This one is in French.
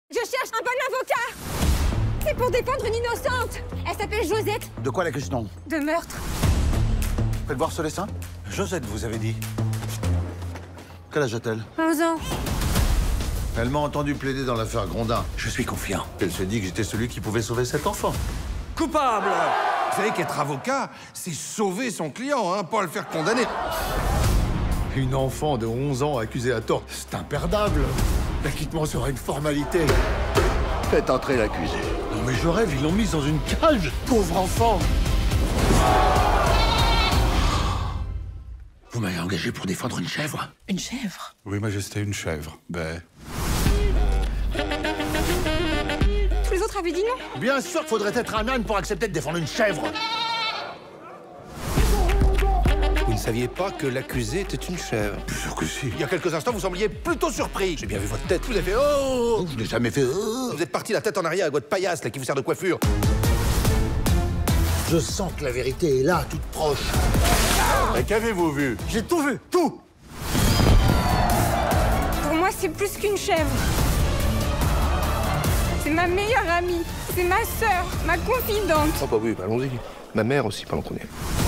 Je cherche un bon avocat. C'est pour défendre une innocente. Elle s'appelle Josette. De quoi la question? De meurtre. Faites voir ce dessin. Josette, vous avez dit. Quel âge a-t-elle? 11 ans. Elle m'a entendu plaider dans l'affaire Grondin. Je suis confiant. Elle s'est dit que j'étais celui qui pouvait sauver cet enfant. Coupable! Vous savez qu'être avocat, c'est sauver son client, hein, pas le faire condamner. Une enfant de 11 ans accusée à tort, c'est imperdable. L'acquittement sera une formalité. Faites entrer l'accusé. Non mais je rêve, ils l'ont mise dans une cage. Pauvre enfant. Vous m'avez engagé pour défendre une chèvre? Une chèvre? Oui, Majesté, une chèvre. Ben... Tous les autres avaient dit non. Bien sûr qu'il faudrait être un âne pour accepter de défendre une chèvre. Vous ne saviez pas que l'accusé était une chèvre? Bien sûr que si. Il y a quelques instants, vous sembliez plutôt surpris. J'ai bien vu votre tête. Vous avez fait oh! Je n'ai jamais fait... Vous êtes parti la tête en arrière avec votre paillasse, là, qui vous sert de coiffure. Je sens que la vérité est là, toute proche. Et qu'avez-vous vu? J'ai tout vu, tout. Pour moi, c'est plus qu'une chèvre. C'est ma meilleure amie. C'est ma sœur, ma confidente. Oh bah oui, allons-y. Ma mère aussi, pendant qu'on est.